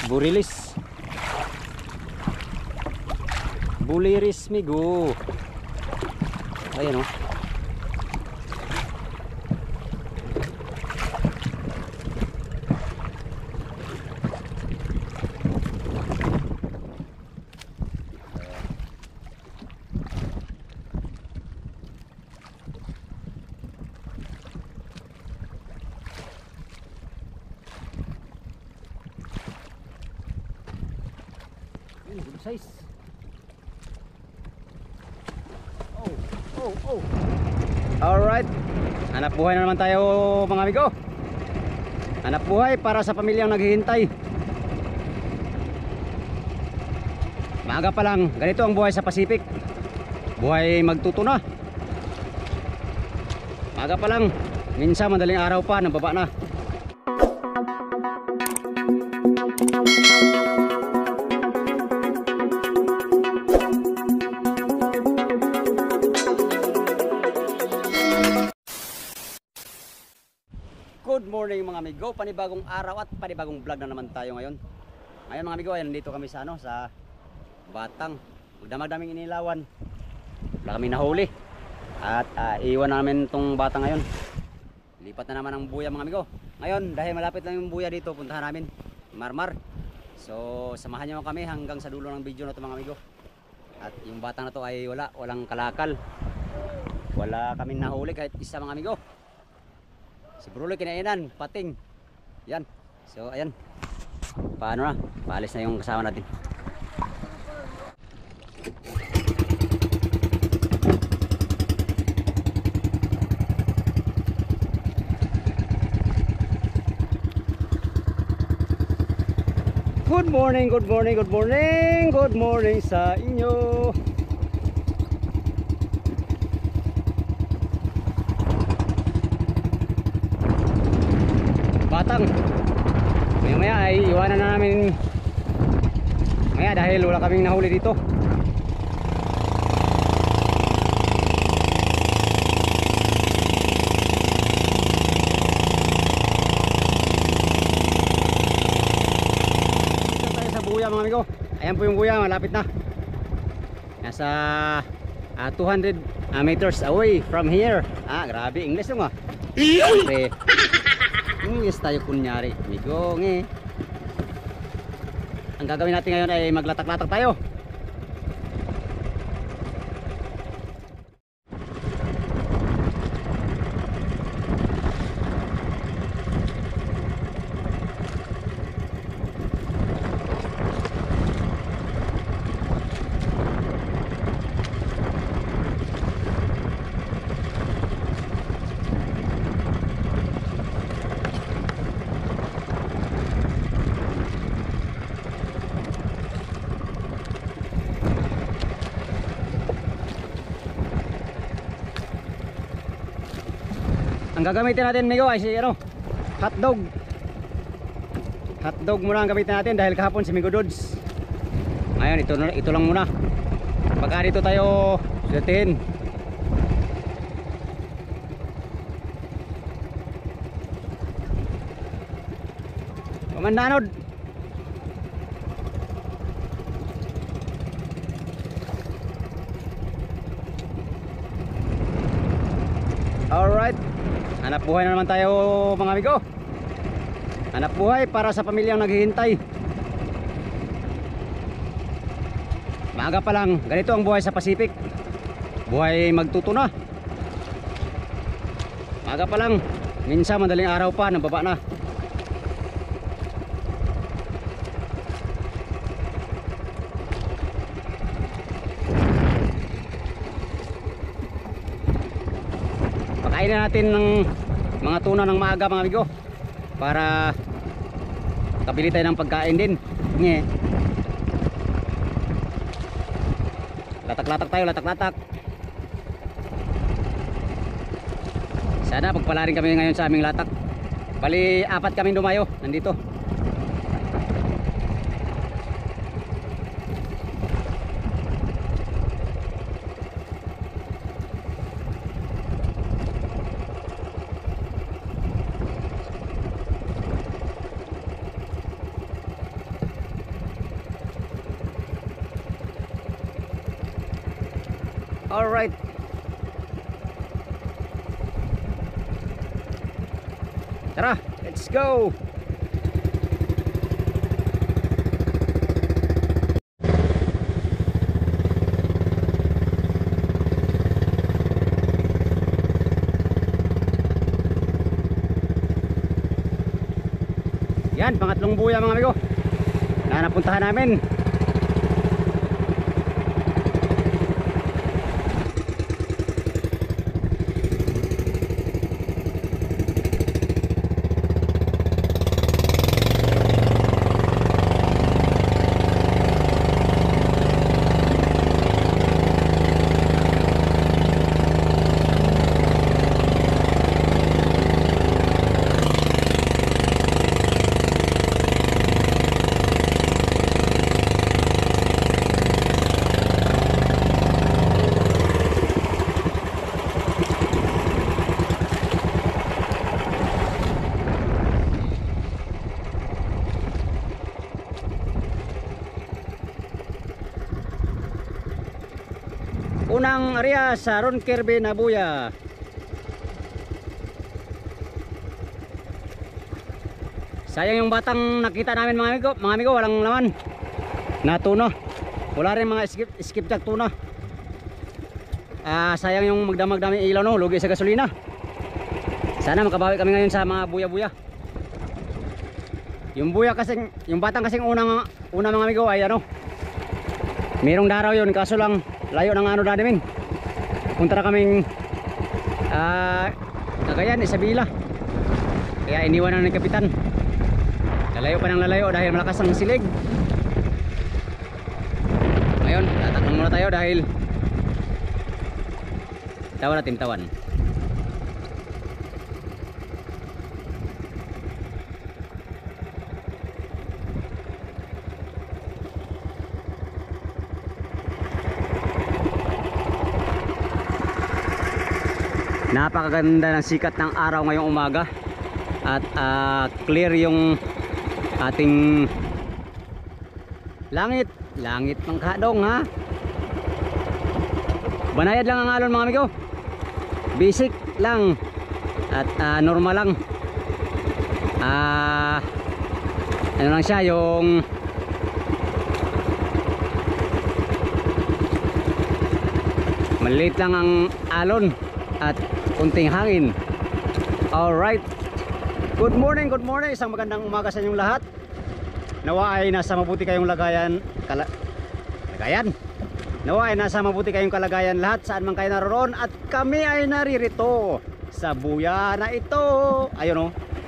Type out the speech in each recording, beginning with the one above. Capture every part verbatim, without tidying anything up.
Burilis. Buliris migo. Ayan o. Good size. Oh, oh, oh. Alright. Hanap buhay na naman tayo mga amigo. Hanap buhay para sa pamilyang naghihintay. Maaga pa lang, ganito ang buhay sa Pacific. Buhay magtutuna. Maaga pa lang, minsan madaling araw pa, nababa na. Good morning mga amigo, panibagong araw at panibagong vlog na naman tayo ngayon. Ngayon mga amigo, ay nandito kami sa ano, sa Batang. Magdamag-daming inilawan. Wala kami nahuli. At uh, iwan namin tong Batang ngayon. Lipat na naman ang buya mga amigo. Ngayon, dahil malapit lang yung buya dito, puntahan namin Marmar. So, samahan nyo kami hanggang sa dulo ng video na to mga amigo. At yung Batang na to ay wala, walang kalakal. Wala kami nahuli kahit isa mga amigo. Si Bruloy kinainan, pating. Yan. So ayan. Paano na? Paalis na yung kasama natin. Good morning, good morning, good morning. Good morning sa inyo. Batang. Maya maya ay iwanan na namin maya dahil wala kaming nahuli dito. Dito tayo sa buya mga amigo. Ayan po yung buya, malapit na. Nasa uh, two hundred uh, meters away from here. Ah, grabe English yung ah. Siyempre English tayo kunyari, amigo. Nge. Ang gagawin natin ngayon ay maglatak-latak tayo. Ang gagamitin natin amigo ay si ano, hotdog. Hotdog muna ang gamitin natin dahil kahapon si Migo Dudes. Ngayon ito, ito lang muna. Pagka dito tayo sudatin. Pamandanod. Alright. Hanap buhay na naman tayo mga amigo. Hanap buhay para sa pamilyang naghihintay. Maaga pa lang, ganito ang buhay sa Pacific. Buhay magtutuna. Maaga pa lang, minsan madaling araw pa, nababa na. Pakainin natin ng mga tuna ng maaga mga amigo para kabili tayo ng pagkain din. Nge. Latak-latak tayo, latak-latak. Sana pagpalarin kami ngayon sa aming latak. Bali apat kaming dumayo nandito. Alright. Tara, let's go. Yan, pangatlong buya mga amigo na napuntahan namin. Unang area sa Ron Kirby na buya. Sayang yung batang nakita namin mga amigo, mga amigo walang laman na tuna. Wala rin mga skip, skipjack tuna. Ah, sayang yung magdamag dami ilaw no, lugi sa gasolina. Sana makabawi kami ngayon sa mga buya-buya. Yung buya kasing, yung batang kasing unang una mga amigo ay ano, merong daraw yun kaso lang layo ng ano namin. Punta na kaming uh, Cagayan, Isabela. Kaya iniwan na ng kapitan. Lalayo pa ng lalayo dahil malakas ang silig. Ngayon, tatakbo muna tayo dahil tawan natin tawan. Napakaganda ng sikat ng araw ngayong umaga at uh, clear yung ating langit. Langit ng kadong ha. Banayad lang ang alon mga amigo. Basic lang at uh, normal lang. Uh, ano lang siya yung maliit lang ang alon at kunting hangin. Alright. Good morning, good morning. Isang magandang umaga sa inyong lahat. Nawa ay nasa mabuti kayong lagayan kala, Lagayan Nawa ay nasa mabuti kayong kalagayan lahat saan man kayo naroon. At kami ay naririto sa buya na ito. Ayun o.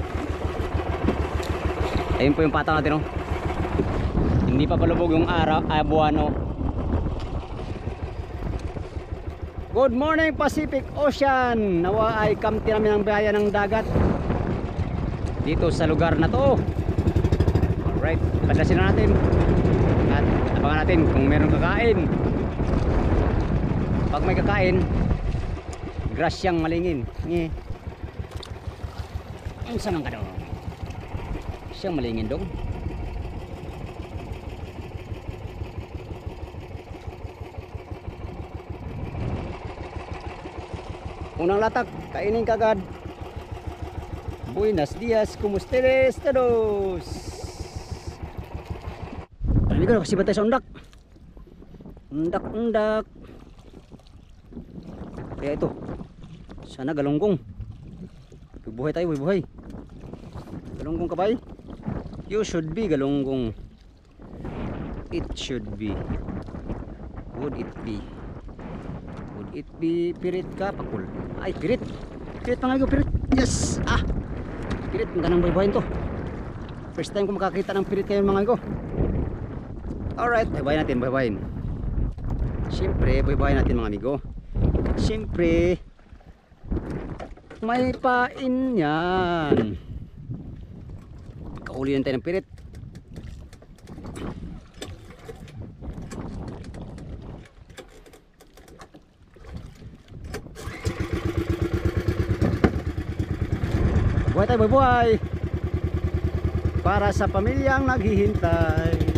Ayun po yung patang natin o. Hindi pa palubog yung araw, ay buwan o. Good morning Pacific Ocean. Nawa ay kamti namin ang biyaya ng dagat dito sa lugar na to. Alright, padasin na natin at abangan natin kung meron kakain. Pag may kakain, grasyang malingin. Nge. Ang sanang ka daw. Siyang malingin dong. Unang latak, kainin kagad. Buenos dias, kumustedes todos. Hindi ko kasi batay sa undak. Undak, undak. Kaya ito. Sana galunggong. Buhay tayo, buhay. Galunggong ka ba? You should be galunggong. It should be. Would it be? Would it be pirit ka? Pakul. Ay, pirit. Pirit pa nga ko, pirit. Yes! Ah! Pirit, magandang baybayin to. First time ko makakita ng pirit kayo mga ko. Alright, baybayin natin, baybayin. Siyempre, baybayin natin mga amigo. Siyempre, may pain yan. Kauli lang tayo ng pirit. Buhay tayo, buhay para sa pamilyang naghihintay.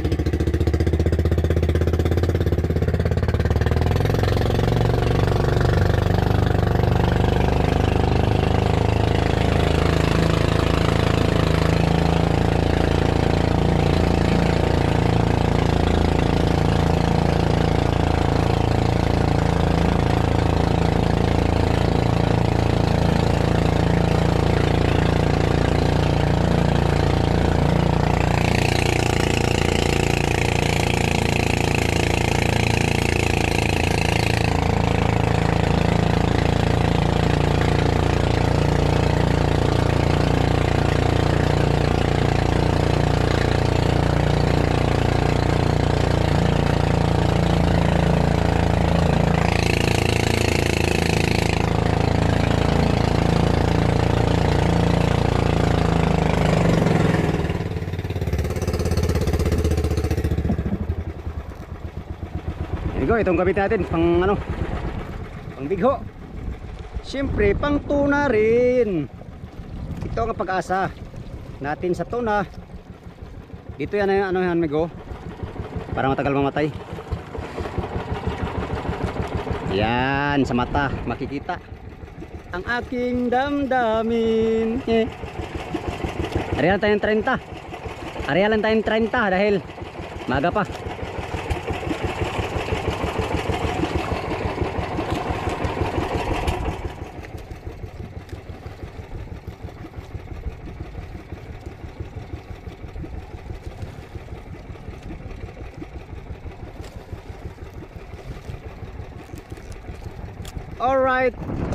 Bigo, itong gamit natin pang ano, pang bigho. Siyempre pang tuna rin. Ito ang pag-asa natin sa tuna. Dito yan ang ano yan, Migo, para matagal mamatay. Yan, sa mata makikita ang aking damdamin. Eh. Ariyan tayong thirty. Ariyan lang tayong thirty dahil maga pa. Alright,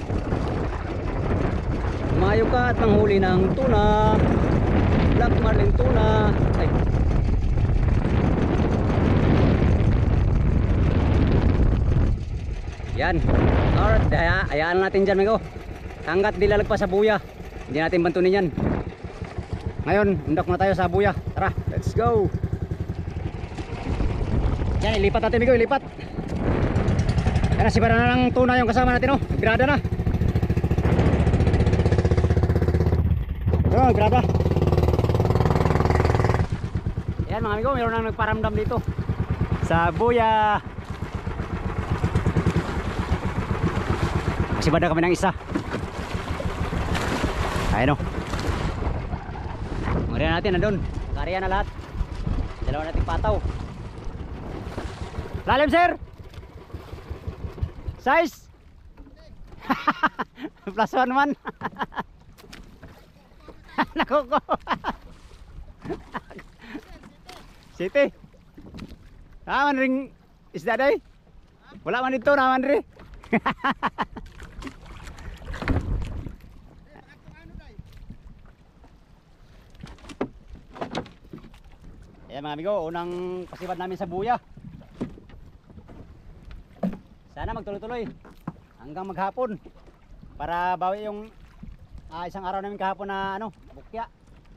mayo ka at manghuli ng tuna, black marlin tuna. Ay. Yan. Alright, daya, ayaan natin dyan, Migo. Hanggat di lalagpas sa buya, hindi natin bantunin yan. Ngayon, undok na tayo sa buya. Tara, let's go. Yan, ilipat natin, Migo, ilipat. Yan, nasibara na ng tuna yung kasama natin, oh. Grada na. Yun, grada. Yan mga amigo, mayroon nang nagparamdam dito sa buya. Nasibada kami ng isa. Ayun, oh. Marihan natin na doon. Kariya na lahat. Dalawa nating pataw. Lalim, sir! Size plus one man. Nakuko. City. Naman ring isda day. Wala man dito naman rin. Ayan mga amigo, unang pasibad namin sa buya. Sana magtuloy-tuloy hanggang maghapon para bawi yung uh, isang araw namin kahapon na ano, bukya.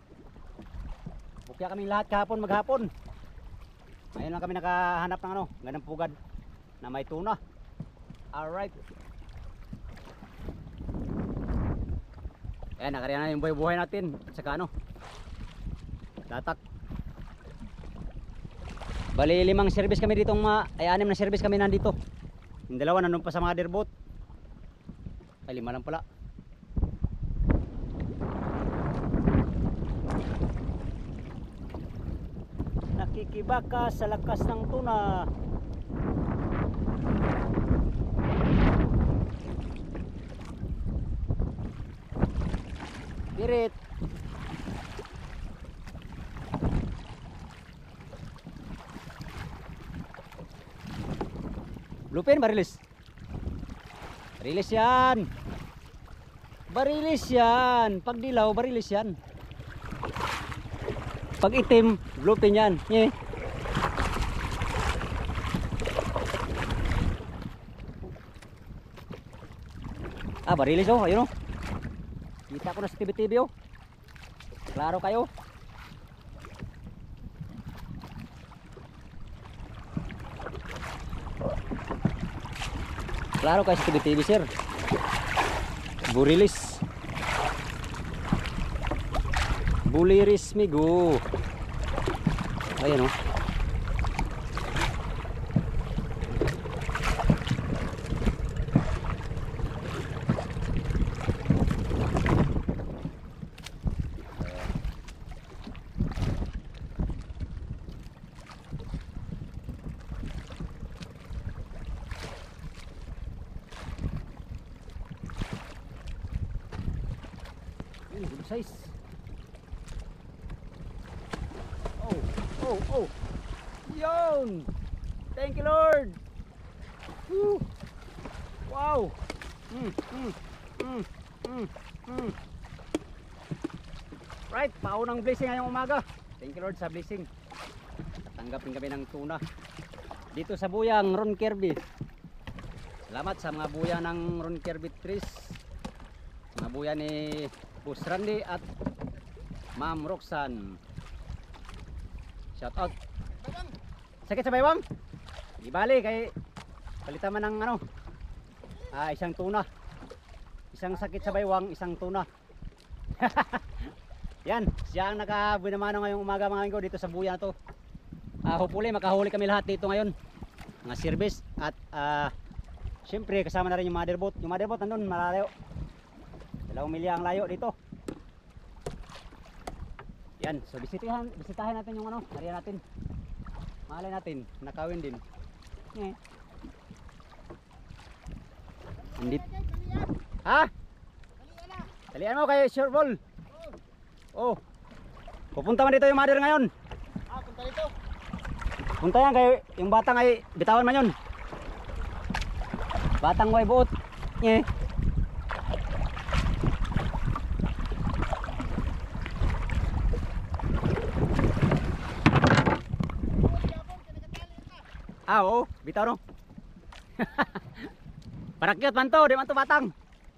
Bukya kaming lahat kahapon maghapon. Ngayon lang kami nakahanap ng ano, ganang pugad na may tuna. Alright. Ayan, nakariya na yung buhay-buhay natin at saka ano, tatak. Bali limang service kami dito, ay anim na service kami nandito. Yung dalawa nandun pa sa mga derbot. Ay, lima lang pala. Nakikibaka sa lakas ng tuna. Pirit. Lupin, barilis. Barilis yan. Barilis yan. Pag dilaw, barilis yan. Pag itim, lupin yan. Yeah. Ah, barilis, oh. Ayun, oh. Kita ko na sa T V T V, oh. Klaro kayo. Klaro kayo sa T V T V, sir. Burilis. Buliris, migo. Ayan, oh. Good size. Oh, oh, oh. Yun. Thank you, Lord. Woo. Wow. Mm, mm, mm, mm, mm. Right, paunang blessing ngayong umaga. Thank you, Lord, sa blessing. Tanggapin kami ng tuna dito sa buyang Ron Kirby. Salamat sa mga buya ng Ron Kirby Tris. Mga buya ni Boss Randy at Ma'am Roxanne. Shout out. Sakit sa baywang? Ibali kay Palitan man ng ano, ah, isang tuna. Isang sakit sa baywang, isang tuna. Yan, siya ang nakabunamano ngayong umaga mga amigo dito sa buya na to. Uh, hopefully makahuli kami lahat dito ngayon. Mga service at uh, syempre kasama na rin yung motherboat. Yung motherboat nandun malayo. Dalawang milya ang layo dito. Yan, so bisitahin, bisitahin natin yung ano, area natin. Mahalay natin, nakawin din. Eh. Andit. Ha? Dalian mo kay Sure Ball. Oh. Pupunta man dito yung mother ngayon. Ah, punta dito. Punta yan kay yung batang ay bitawan man yun. Batang way buot. Eh. Ah, oo, bitaw no. Parakyat man to, di man to batang.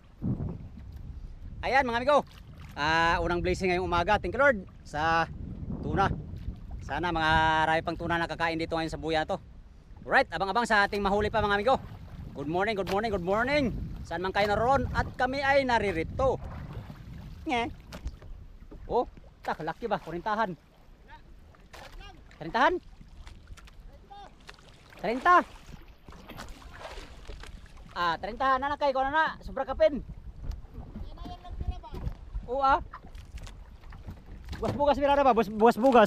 Ayan mga amigo. Ah, unang blessing ngayong umaga. Thank you Lord sa tuna. Sana mga marami pang tuna nakakain dito ngayon sa buya to. Alright, abang-abang sa ating mahuli pa mga amigo. Good morning, good morning, good morning. Saan man kayo naroon at kami ay naririto. Nge. Oh, tak laki ba? Kurintahan. Kurintahan? Treinta. Ah, treinta na na kay ko na na, sobra kapin. Oo ah. Bugas-bugas mirada ba? Bugas-bugas.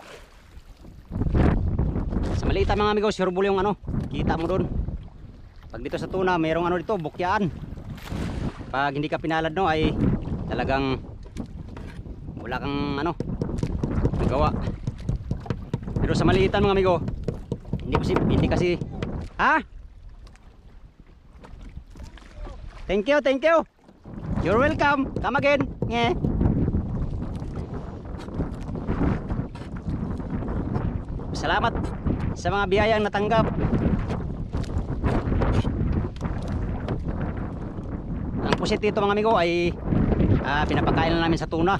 Sa maliit mga amigo, sure bull yung ano, kita mo doon. Pag dito sa tuna, mayroong ano dito, bukyaan. Pag hindi ka pinalad no ay talagang wala kang ano nagawa. Pero sa maliitan mga amigo, hindi kasi hindi kasi ha? Thank you, thank you. You're welcome. Come again. Nge. Salamat sa mga biyayang natanggap. Ang pusit dito mga amigo ay uh, pinapakain na namin sa tuna.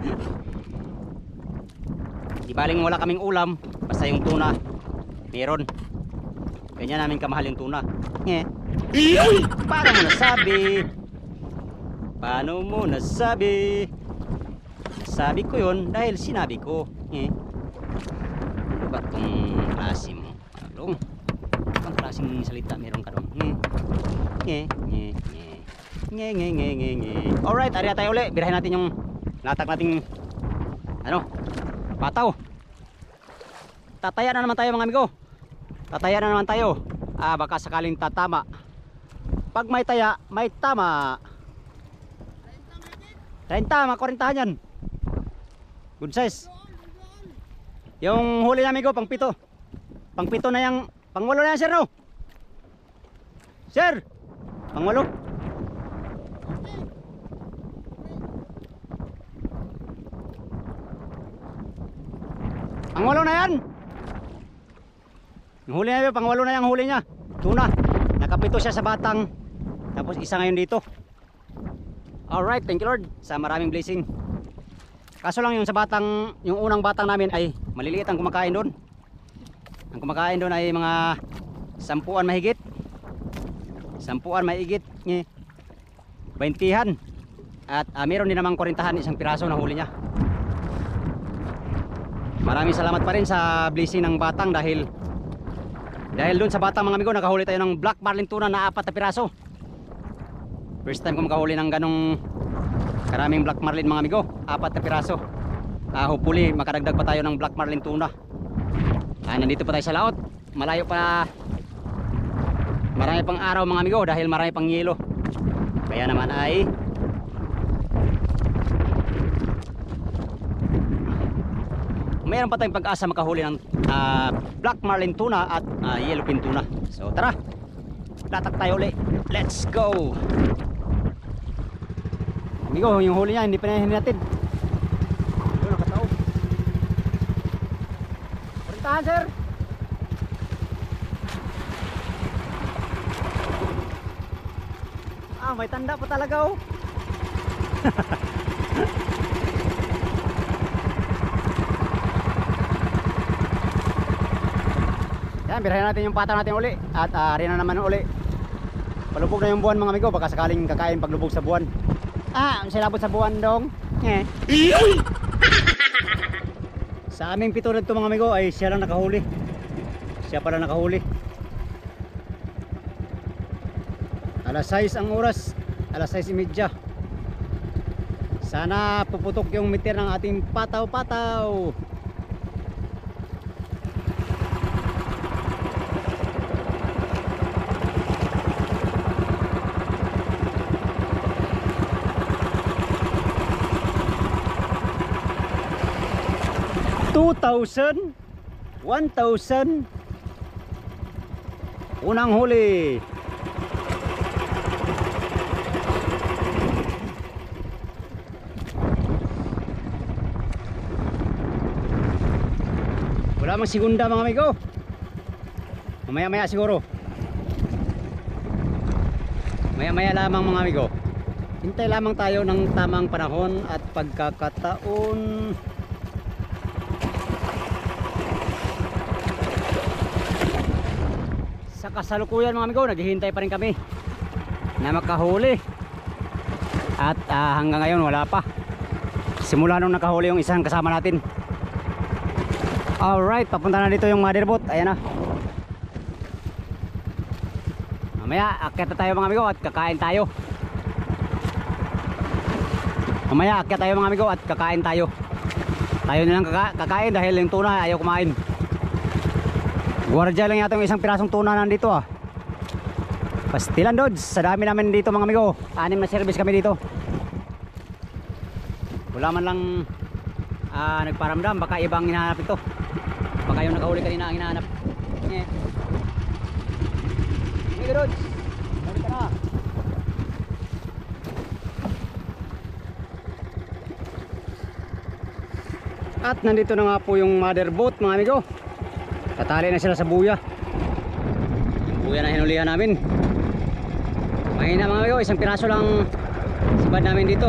Di baling wala kaming ulam, basta yung tuna meron. Ganyan namin kamahal yung tuna. Nge. Paano mo nasabi? Paano mo nasabi? Nasabi ko yun dahil sinabi ko. Eh. Ano ba itong klase mo? Along. Ang klaseng salita meron ka dong. Nge. Nge. Nge. Nge. Nge. Nge. Nge. Nge. Alright, ariya tayo ulit. Birahin natin yung latak nating ano? Pataw. Tataya na naman tayo mga amigo. Tataya na naman tayo. Ah, baka sakaling tatama. Pag may taya, may tama. treinta, mga kurintahan yan. Good size. Yung huli namin ko, pang pito. Pang pito na yung, pang walo na yan sir no? Sir, pang walo. Pang walo na yan. Yung huli na yun, pang walo na yung huli niya. Tuna, nakapito siya sa batang. Tapos isa ngayon dito. Alright, thank you Lord sa maraming blessing. Kaso lang yung sa batang, yung unang batang namin ay maliliit ang kumakain doon. Ang kumakain doon ay mga sampuan mahigit. Sampuan mahigit ni baintihan. At uh, meron din namang kurintahan isang piraso na huli niya. Maraming salamat pa rin sa blessing ng batang dahil dahil doon sa batang mga amigo nakahuli tayo ng black marlin tuna na apat na piraso. First time ko makahuli ng ganong karaming black marlin mga amigo, apat na piraso. uh, Hopefully makadagdag pa tayo ng black marlin tuna. uh, Nandito pa tayo sa laot. Malayo pa, marami pang araw mga amigo dahil marami pang yelo. Kaya naman ay mayroon pa tayong pag-asa makahuli ng uh, black marlin tuna at uh, yellowfin tuna. So tara, latak tayo ulit. Let's go. Amigo, yung huli niya hindi pa nahin natin. Doon nakatao. Kurintahan sir. Ah, may tanda pa talaga oh. Ayan, birahin natin yung pata natin uli. At uh, rin na naman uli. Palubog na yung buwan mga amigo. Baka sakaling kakain paglubog sa buwan. Ah, silabot sa buwan dong. Eh. Sa aming pito na ito mga amigo ay siya lang nakahuli. Siya pala nakahuli. Alas sais ang oras. Alas sais imedya. Sana puputok yung mitir ng ating pataw-pataw. two thousand, one thousand. Unang huli. Wala mang segunda mga amigo. Mamaya maya siguro. Maya maya lamang mga amigo. Hintay lamang tayo ng tamang panahon at pagkakataon. Sa kasalukuyan mga amigo, naghihintay pa rin kami na makahuli. At uh, hanggang ngayon wala pa. Simula nung nakahuli yung isang kasama natin. Alright, papunta na dito yung motherboat. Ayan na. Mamaya, akyat na tayo mga amigo at kakain tayo. Mamaya, akyat tayo mga amigo at kakain tayo. Tayo nilang kaka kakain dahil yung tuna ayaw kumain. Guardia lang yata yung isang pirasong tuna nandito ah. Pastilan Dods. Sa dami namin dito mga amigo. Anim na service kami dito. Wala man lang uh, nagparamdam. Baka ibang hinahanap ito. Baka yung nakahuli kanina ang hinahanap. Eh. Amigo Dods. Balik ka na. At nandito na nga po yung mother boat mga amigo. Tatali na sila sa buya. Yung buya na hinulihan namin. Mahina mga amigo, isang piraso lang sibad namin dito.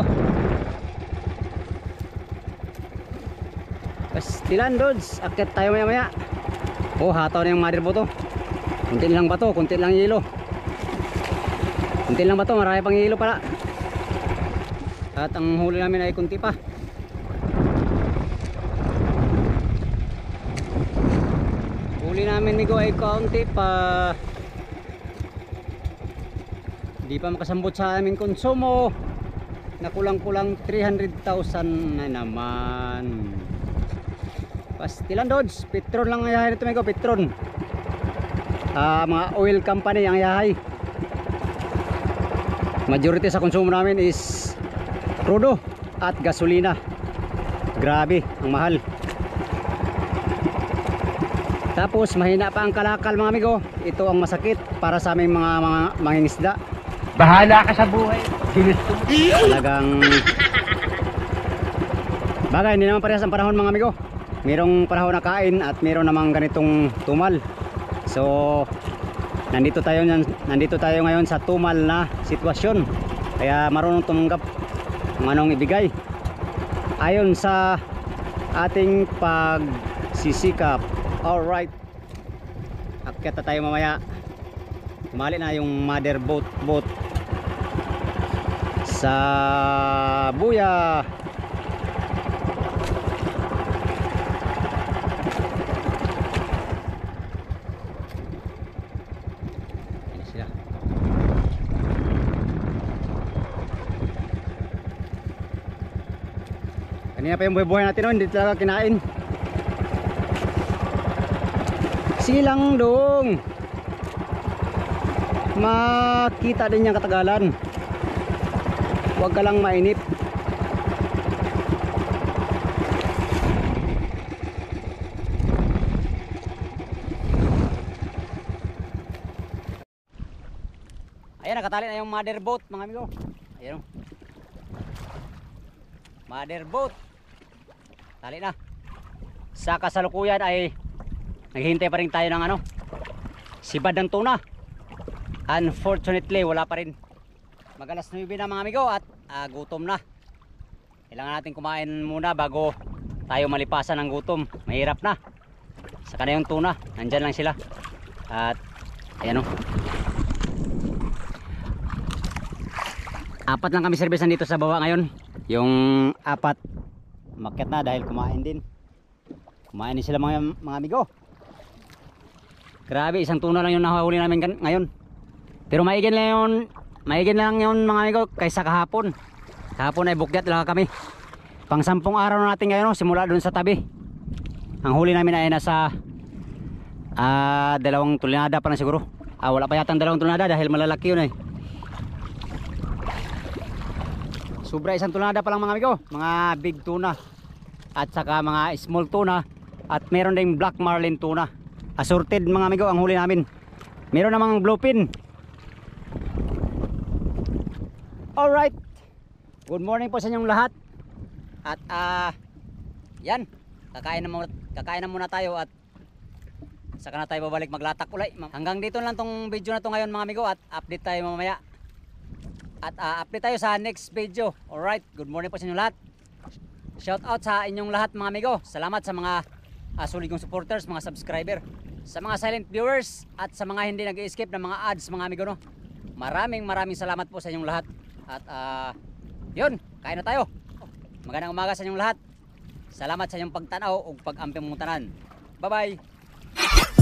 Pastilan Dods, akit tayo maya maya. Oh, hataw na yung mother boat. Kunti lang bato, kunti lang yelo. Kunti lang bato, marami pang yelo pala. At ang huli namin ay kunti pa. Huli namin migo ay kaunti pa. Hindi pa makasambot sa aming konsumo. Na kulang-kulang three hundred thousand na naman. Pastilan Dods, Petron lang ang yahay nito migo, Petron. Uh, mga oil company ang yahay. Majority sa konsumo namin is crudo at gasolina. Grabe, ang mahal. Tapos mahina pa ang kalakal mga amigo. Ito ang masakit para sa aming mga mga mangingisda. Bahala ka sa buhay. Ginusto mo. Talagang bagay, hindi naman parehas ang panahon mga amigo. Merong panahon na kain at meron namang ganitong tumal. So nandito tayo nandito tayo ngayon sa tumal na sitwasyon. Kaya marunong tumanggap kung anong ibigay ayon sa ating pagsisikap. Alright, akyat na tayo mamaya. Kumali na yung mother boat boat sa buya. Ini sila. Kanina pa yung buhay-buhay natin noon, hindi talaga kinain. Silang dong. Makita din yung katagalan. Huwag ka lang mainip. Ayan, nakatali na yung mother boat mga amigo. Ayan o. Mother boat. Tali na. Sa kasalukuyan ay naghihintay pa rin tayo ng ano, sibad ng tuna. Unfortunately wala pa rin. Mag-alas nuwebe na mga amigo at uh, gutom na. Kailangan natin kumain muna bago tayo malipasan ng gutom. Mahirap na. Saka na yung tuna, nandyan lang sila. At ayan o. Apat lang kami servisan dito sa baba ngayon. Yung apat umakyat na dahil kumain din. Kumain din sila mga, mga amigo. Grabe, isang tuna lang yung nahuli namin kan- ngayon. Pero maigin lang yun, maigin lang yun mga amigo kaysa kahapon. Kahapon ay bukyat lang kami. Pang sampung araw na natin ngayon, simula dun sa tabi. Ang huli namin ay nasa ah, dalawang tulinada pa na siguro. Ah, wala pa yatang dalawang tulinada dahil malalaki yun eh. Sobra isang tulinada pa lang mga amigo, mga big tuna. At saka mga small tuna. At meron ding black marlin tuna. Assorted mga amigo ang huli namin. Meron namang bluefin. Alright. Good morning po sa inyong lahat. At ah, yan. Kakain na muna, kakain na muna tayo at saka na tayo babalik maglatak ulit. Hanggang dito lang tong video na to ngayon mga amigo at update tayo mamaya. At uh, update tayo sa next video. Alright, good morning po sa inyong lahat. Shout out sa inyong lahat mga amigo. Salamat sa mga uh, sulig kong supporters, mga subscriber, sa mga silent viewers at sa mga hindi nag-escape ng mga ads mga amigo no. Maraming maraming salamat po sa inyong lahat. At uh, yun, kain na tayo. Magandang umaga sa inyong lahat. Salamat sa inyong pagtanaw o pag-ampi mong tanan. Bye bye.